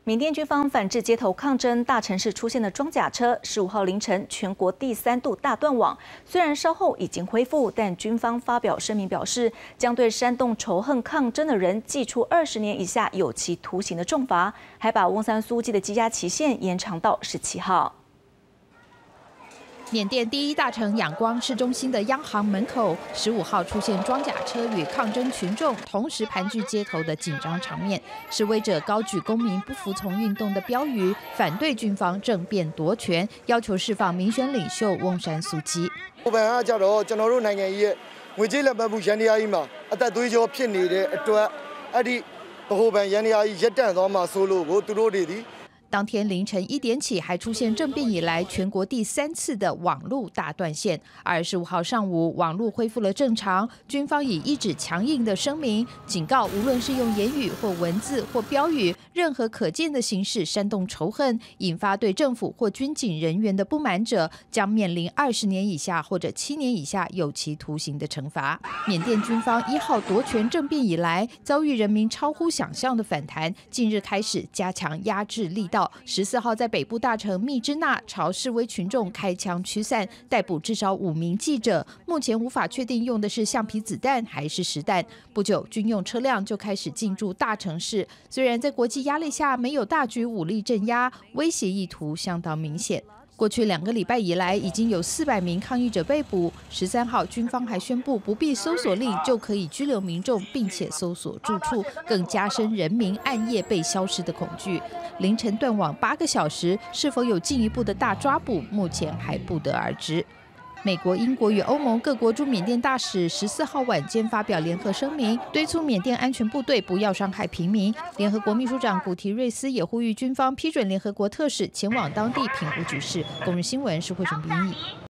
缅甸军方反制街头抗争，大城市出现的装甲车，15号凌晨全国第3度大断网。虽然稍后已经恢复，但军方发表声明表示，将对煽动仇恨抗争的人记出20年以下有期徒刑的重罚，还把翁山苏季的羁押期限延长到17号。 缅甸第一大城仰光市中心的央行门口，15号出现装甲车与抗争群众同时盘踞街头的紧张场面。示威者高举公民不服从运动的标语，反对军方政变夺权，要求释放民选领袖翁山苏季。 我们啊，ကျွန်တော်တို့နိုင်ငံရဲ့ငွေကြေးလက်ပတ်မှုရန်တရားကြီးမှာအသက်သွေးကြောဖြစ်နေတဲ့အတွက်အဲ့ဒီဗဟိုဘဏ်ရန်တရားကြီးရပ်တန့်သွားမှာဆိုလို့ကိုသူတို့တွေဒီ当天凌晨1点起，还出现政变以来全国第3次的网路大断线。25号上午，网路恢复了正常。军方以一纸强硬的声明，警告无论是用言语或文字或标语，任何可见的形式煽动仇恨，引发对政府或军警人员的不满者，将面临20年以下或者7年以下有期徒刑的惩罚。缅甸军方1号夺权政变以来，遭遇人民超乎想象的反弹，近日开始加强压制力道。 14号在北部大城密支那朝示威群众开枪驱散，逮捕至少5名记者。目前无法确定用的是橡皮子弹还是实弹。不久，军用车辆就开始进驻大城市。虽然在国际压力下没有大举武力镇压，威胁意图相当明显。 过去2个礼拜以来，已经有400名抗议者被捕。13号，军方还宣布不必搜索令就可以拘留民众，并且搜索住处，更加深人民暗夜被消失的恐惧。凌晨断网8个小时，是否有进一步的大抓捕，目前还不得而知。 美国、英国与欧盟各国驻缅甸大使14号晚间发表联合声明，敦促缅甸安全部队不要伤害平民。联合国秘书长古提瑞斯也呼吁军方批准联合国特使前往当地评估局势。公日新闻是惠纯编译。